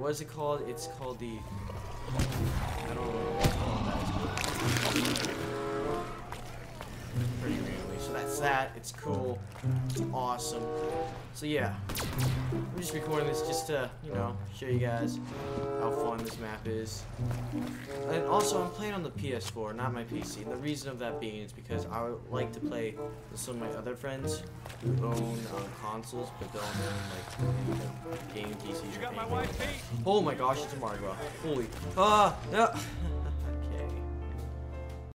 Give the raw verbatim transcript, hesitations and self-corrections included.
what is it called? It's called the, I don't know what it's called. That pretty randomly. So that's that. It's cool. It's awesome. So yeah, I'm just recording this just to, you know, show you guys how fun this map is. And also, I'm playing on the P S four, not my P C. And the reason of that being is because I would like to play with some of my other friends who own um, consoles but don't own like you know, gaming P Cs. You got my white feet. Oh my gosh, it's a Mario. Holy. Ah, no.